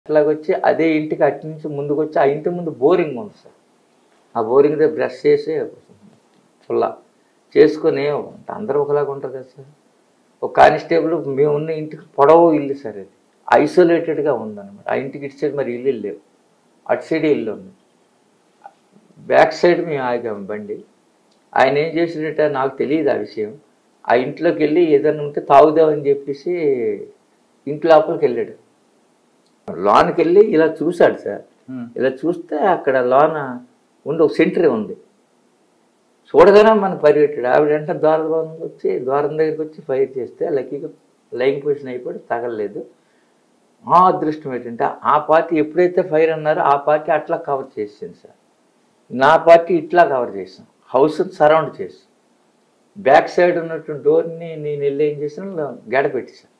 అట్లాగొచ్చి అదే ఇంటికి అటు నుంచి ముందుకొచ్చి ఆ ఇంటి ముందు బోరింగ్ ఉంది సార్. ఆ బోరింగ్ దగ్గర బ్రష్ చేసి ఫుల్లా చేసుకొని అందరూ ఒకలాగా ఉంటారు కదా సార్. ఒక కానిస్టేబుల్ మేము ఉన్న ఇంటికి పొడవు ఇల్లు సార్. అది ఐసోలేటెడ్గా ఉందన్నమాట. ఆ ఇంటికి ఇటు సైడ్ మరి ఇల్లు లేవు, అటు సైడ్ ఇల్లు ఉంది. బ్యాక్ సైడ్ మేము ఆగాము బండి. ఆయన ఏం చేసినట్ట నాకు తెలియదు ఆ విషయం. ఆ ఇంట్లోకి వెళ్ళి ఏదైనా ఉంటే తాగుదామని చెప్పేసి ఇంటి లోపలికి వెళ్ళాడు. లోనకి వెళ్ళి ఇలా చూశాడు సార్. ఇలా చూస్తే అక్కడ లోన ఉండి ఒక సెంటరీ ఉంది. చూడగానే మనం పరిగెట్టాడు. ఆవిడ అంటే ద్వారం దగ్గరికి వచ్చి ఫైర్ చేస్తే లక్కీగా లైంగ్ పొజిషన్ అయిపోయి తగలలేదు. మా అదృష్టం ఏంటంటే ఆ పార్టీ ఎప్పుడైతే ఫైర్ అన్నారో ఆ పార్టీ అట్లా కవర్ చేసింది సార్. నా పార్టీ ఇట్లా కవర్ చేసాం, హౌస్ని సరౌండ్ చేసాం. బ్యాక్ సైడ్ ఉన్నటువంటి డోర్ని నేను వెళ్ళి ఏం చేసాను, గడ పెట్టేసాను.